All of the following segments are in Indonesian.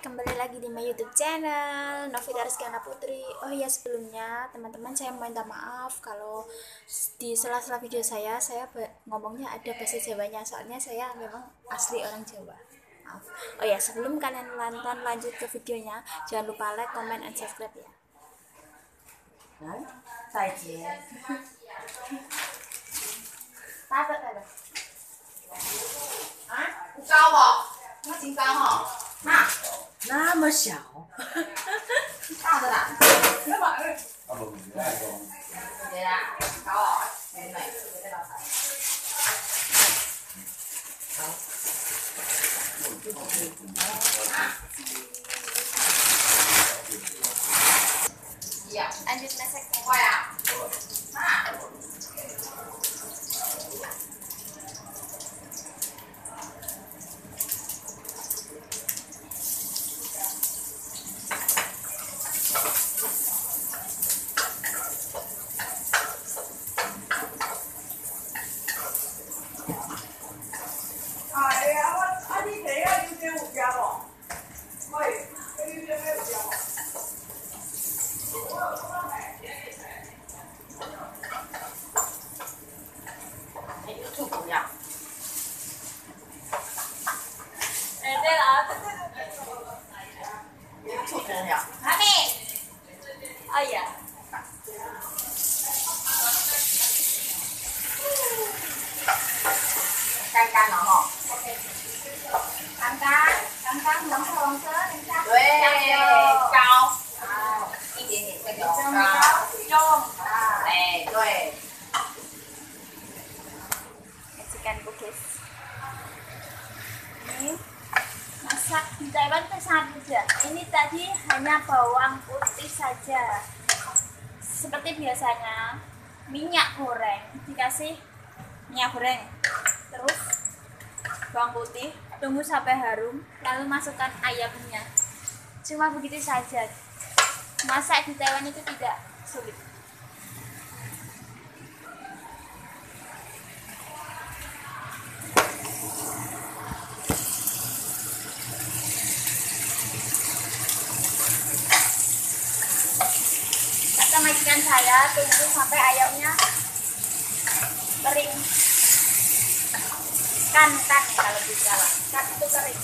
kembali lagi di my YouTube channel Novita Rizkyana Putri. Oh iya, sebelumnya teman-teman saya minta maaf kalau di sela-sela video saya ngomongnya ada bahasa Jawanya, soalnya saya memang asli orang Jawa. Maaf. Oh ya, sebelum kalian nonton lanjut ke videonya, jangan lupa like, comment, and subscribe ya. 再见。 大的来了。 啊，不高哦，那挺高哦。那么小，大的啦。那么对啦，高哦，美美，这道菜。 Lanjut masak. 快啊！ Oh iya. Căng nó hả? Căng nóng hồng sớ nên chắc. 对，高。一点点这个高。 Chôm. 哎，对。 Chicken cookies. Ini masak di Taiwan itu sangat mudah. Ini tadi hanya bawang putih saja. Seperti biasanya, minyak goreng dikasih minyak goreng, terus bawang putih, tunggu sampai harum, lalu masukkan ayamnya. Cuma begitu saja. Masak di Taiwan itu tidak sulit. Majikan saya tunggu sampai ayamnya kering, kan kalau bisa lah, kan itu kering.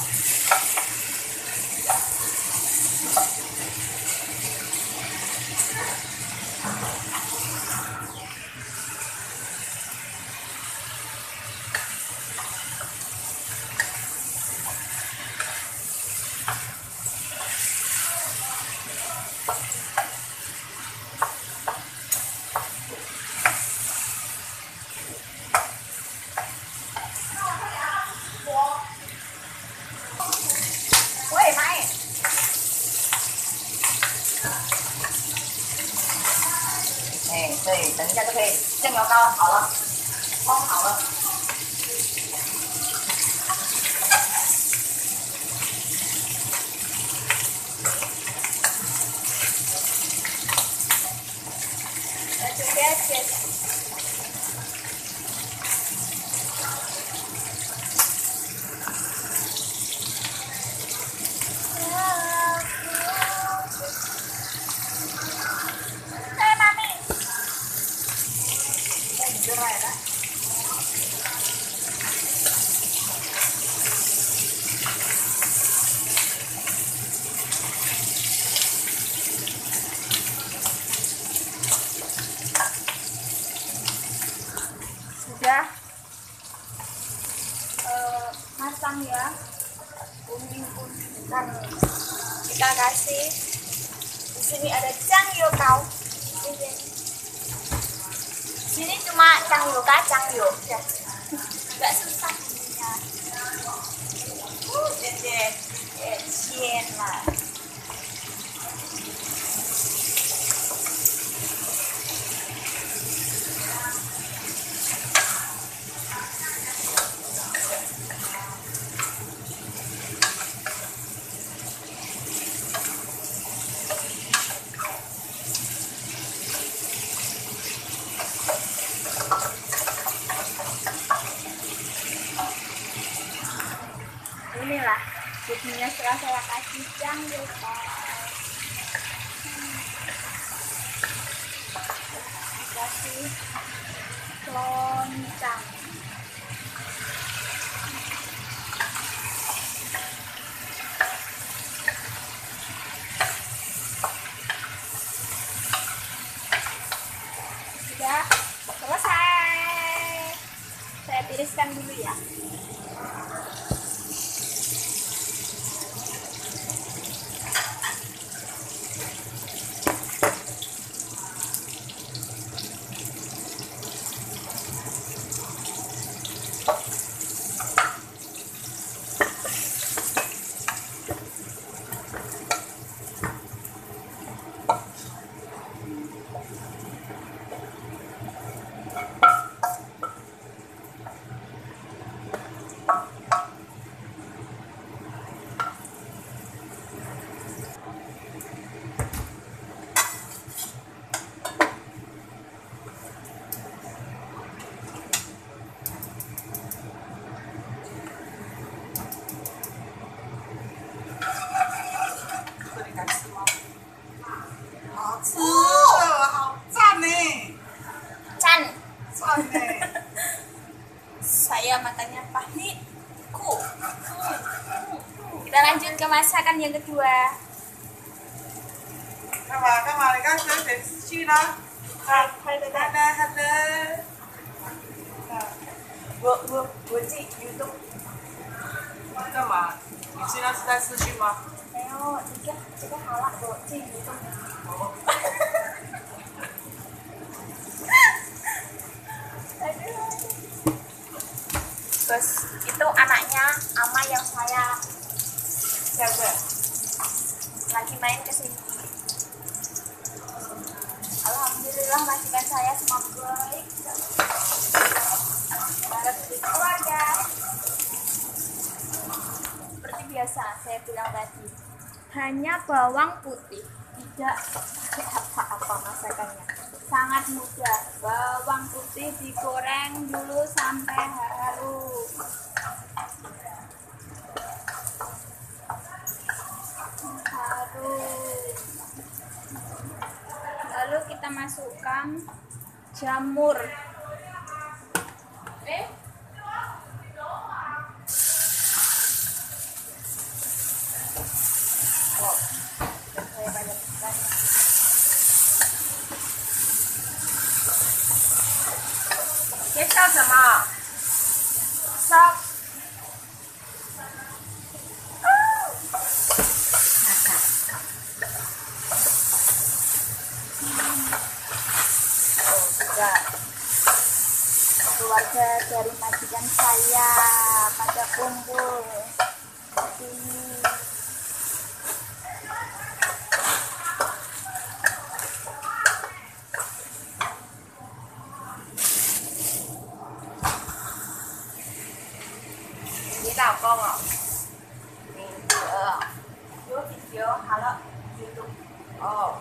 哎，对，等一下就可以，酱油膏好了，烘好了。 Sudah matang ya, kuning-kuningan. Kita kasih di sini ada changyou. Sini cuma changyou ya, nggak susah ininya. Cian lah. bumbunya setelah saya kasih jangan lupa kasih loncang. Sudah selesai, saya tiriskan dulu ya. Saya matanya pahit. Kita lanjut ke masakan yang kedua. 干嘛干嘛？你刚才谁去呢？ 拍的好的好的。 我自己 YouTube 干嘛？你现在是在视讯吗？ 没有，这个好了，我自己 YouTube。Terus itu anaknya Ama yang saya jaga lagi main ke sini. Alhamdulillah majikan saya semua baik. Keluarga. Seperti biasa saya bilang tadi, hanya bawang putih, tidak pakai apa-apa masakannya. Sangat mudah. Bawang putih digoreng dulu sampai harum. Lalu kita masukkan jamur. Saya banyakkan. 介绍什么？ Sop. Juga keluarga dari majikan saya pada kumpul di sini. Yo video halo YouTube 哦，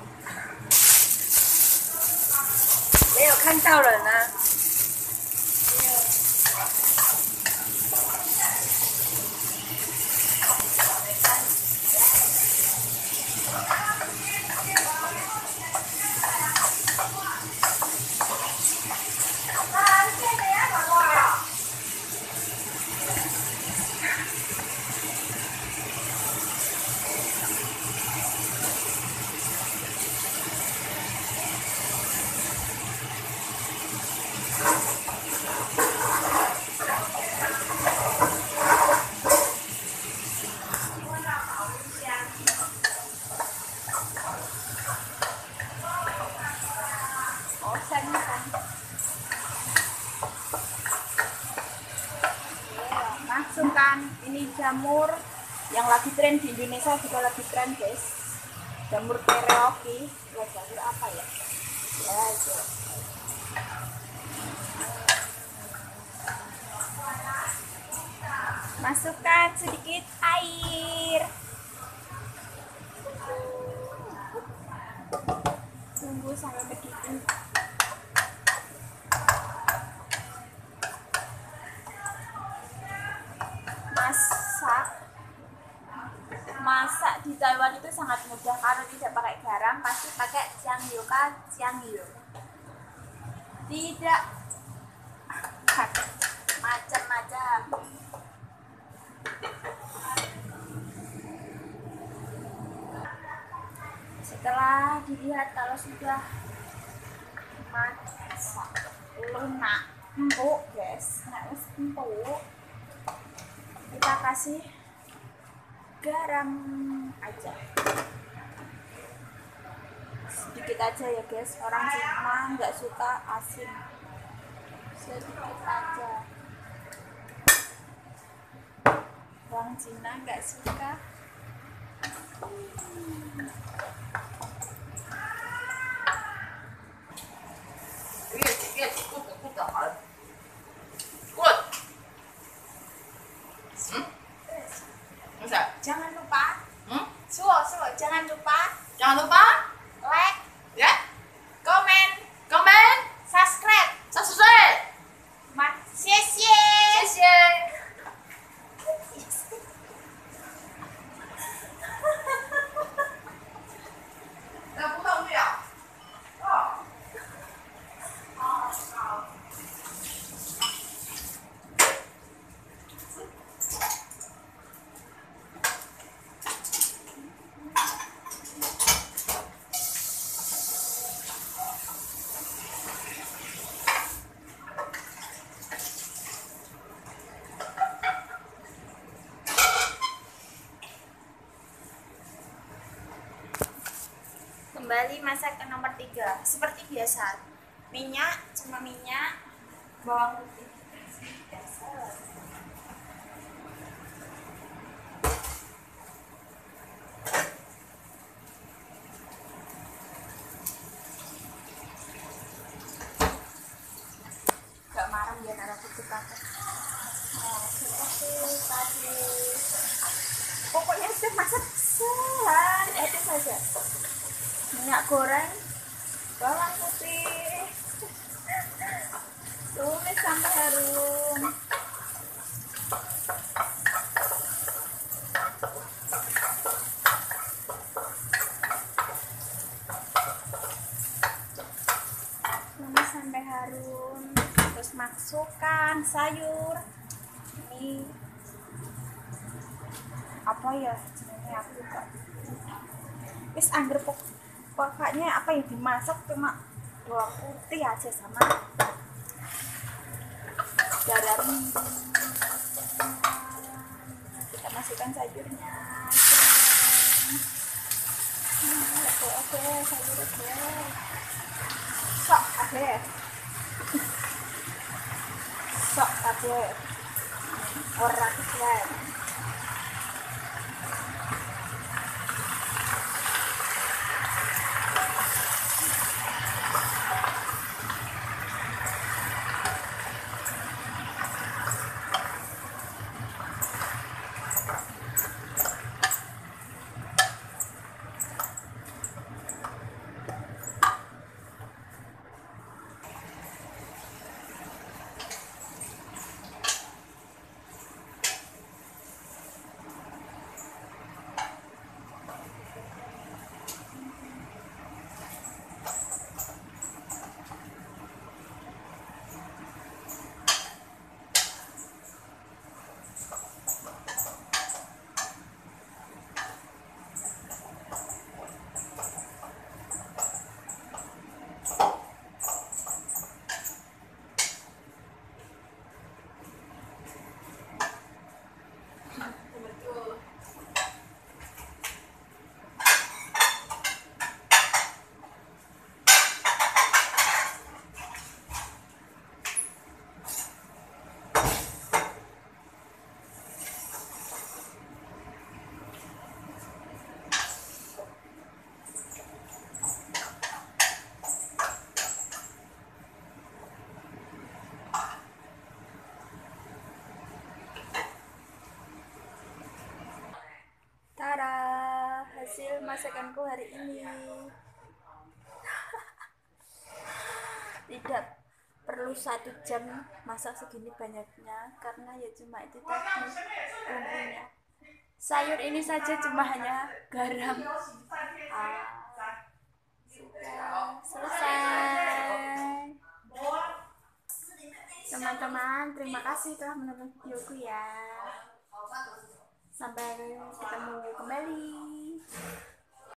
没有看到人啊。Masukkan ini jamur yang lagi tren di Indonesia, juga lagi tren guys, jamur teriyaki. Jamur apa ya? Ya itu. Masukkan sedikit air. Tunggu sampai begitu. Masak Masak di Taiwan itu sangat mudah. Kalau tidak pakai garam pasti pakai ciangyu. Tidak macam-macam. Setelah dilihat kalau sudah masak lunak empuk guys, empuk, kita kasih garam aja sedikit aja ya guys. Orang Cina nggak suka asin, sedikit aja. Orang Cina nggak suka. Jangan lupa, jangan lupa Jangan lupa like, ya, komen, komen, subscribe. subscribe. 谢谢。 谢谢。不动对啊。哦。 Kembali masak ke nomor 3. Seperti biasa, minyak, cuma minyak, bawang putih. Gak marah biar ada putih pakai. Nah, seperti tadi. Pokoknya setiap masak itu saja. Minyak goreng, bawang putih, tumis sampai harum. Tumis sampai harum, terus masukkan sayur. Ini apa ya? Ini aku lupa. Wis angger pokoknya apa yang dimasak cuma bawang putih aja sama garam. Kita masukkan sayurnya. Oke, sayur oke. Sok ada. Sok ada. Orang keren. Hasil masakanku hari ini. Tidak perlu 1 jam masak segini banyaknya karena ya cuma itu tadi bumbunya. sayur ini saja cuma hanya garam. Sudah selesai. Teman-teman, terima kasih telah menonton videoku ya. Sampai ketemu kembali.